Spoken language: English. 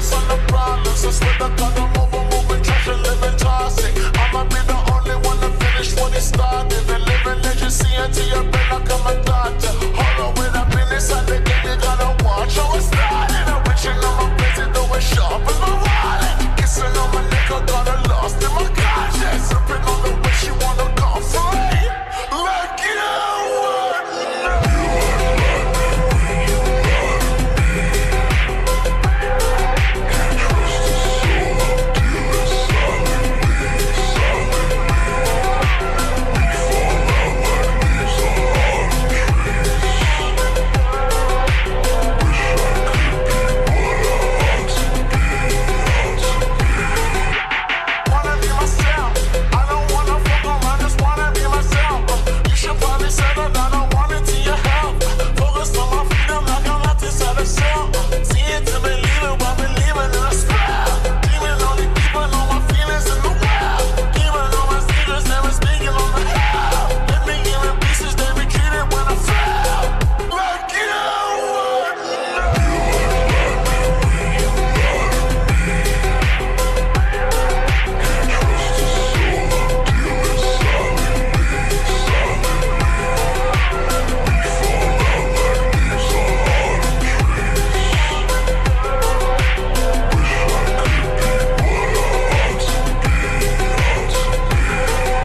focus on the problems instead of cut them over, moving trash and living toxic. I'ma be the only one to finish what he started and living legacy until your